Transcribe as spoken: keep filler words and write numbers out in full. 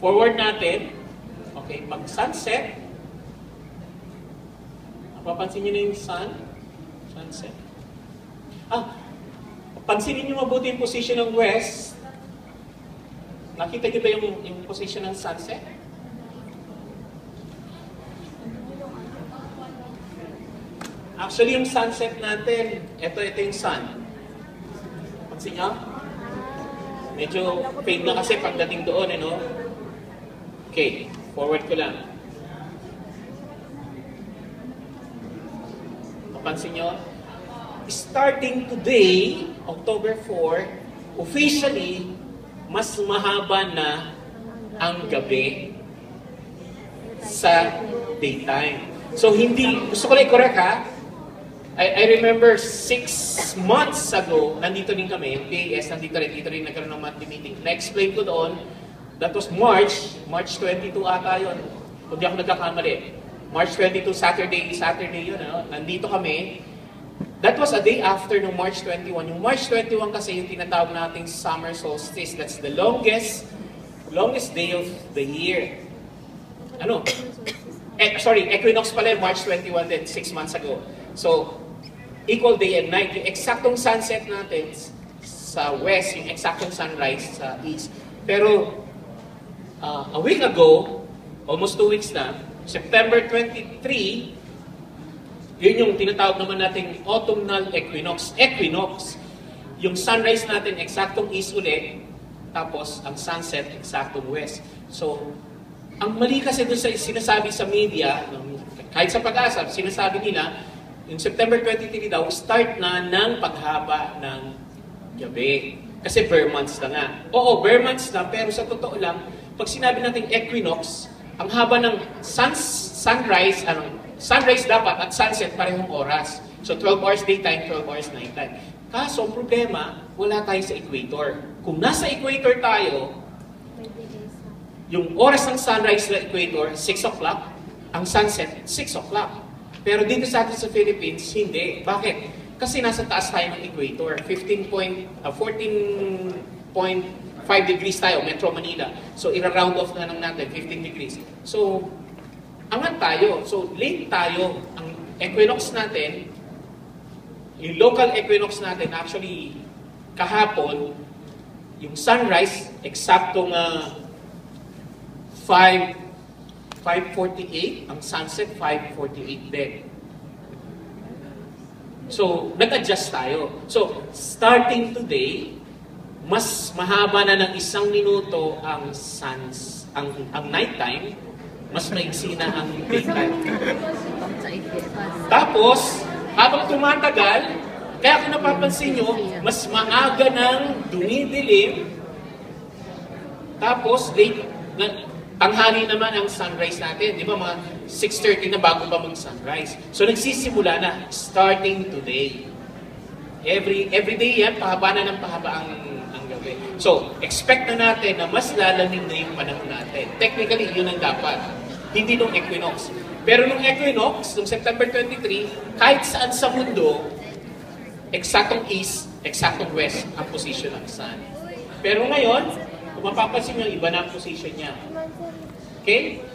forward natin. Okay, pag sunset, mapapansin nyo na yung sun, sunset. Ah, pansinin nyo mabuti yung position ng west. Nakita nyo ba yung, yung position ng sunset? Actually, yung sunset natin, ito, ito yung sun. Pansin nyo? Medyo fade na kasi pagdating doon, eh, no? Okay, forward ko lang. Mapansin nyo? Starting today, October fourth, officially, mas mahaba na ang gabi sa daytime. So, hindi, gusto ko lang i-correct ha, I, I remember six months ago, nandito din kami, yung P A S, nandito rin, dito rin nagkaroon ng monthly meeting. Na-explain ko doon, that was March, March twenty-two ata yun. Kung di ako nagkakamali. March twenty-two, Saturday, Saturday yun, ano? Nandito kami. That was a day after ng March twenty-one. Yung March twenty-one kasi yung tinatawag nating summer solstice. That's the longest, longest day of the year. Ano? Eh, sorry, equinox pala yung March twenty-one din, six months ago. So, equal day and night. Yung eksaktong sunset natin sa west, yung eksaktong sunrise sa east. Pero, uh, a week ago, almost two weeks na, September twenty-three, yun yung tinatawag naman nating autumnal equinox. Equinox, yung sunrise natin eksaktong east ulit, tapos ang sunset eksaktong west. So, ang mali kasi doon sa sinasabi sa media, kahit sa Pag-asa, sinasabi nila, yung September twenty-three daw, start na ng paghaba ng gabi. Kasi bare months na nga. Oo, bare months na, pero sa totoo lang, pag sinabi natin equinox, ang haba ng sun, sunrise, ano, sunrise dapat at sunset parehong oras. So twelve hours daytime, twelve hours nighttime. Kaso, ang problema, wala tayo sa equator. Kung nasa equator tayo, yung oras ng sunrise sa equator, six o'clock, ang sunset, six o'clock. Pero dito sa atin sa Philippines, hindi. Bakit? Kasi nasa taas tayo ng equator. fourteen point five degrees tayo, Metro Manila. So, ira-round off na lang natin, fifteen degrees. So, angat tayo. So, late tayo. Ang equinox natin, yung local equinox natin, actually, kahapon, yung sunrise, eksaktong uh, five forty-eight, ang sunset five forty-eight din. So, nag-adjust tayo. So, starting today, mas mahaba na ng isang minuto ang suns, ang, ang nighttime, mas maiksi na ang daytime. Tapos, habang tumatagal, kaya kung napapansin nyo, mas maaga ng dumidilim, tapos late, na, tanghali naman ang sunrise natin. Di ba mga six thirty na bago pa mag-sunrise. So nagsisimula na, starting today. Every every day yan, pahaba na ng pahaba ang, ang gabi. So, expect na natin na mas lalamig na yung panahon natin. Technically, yun ang dapat. Hindi nung equinox. Pero nung equinox, nung September twenty-three, kahit saan sa mundo, eksaktong east, eksaktong west ang position ng sun. Pero ngayon, kung mapapansin nyo, iba na ang position niya. Okay?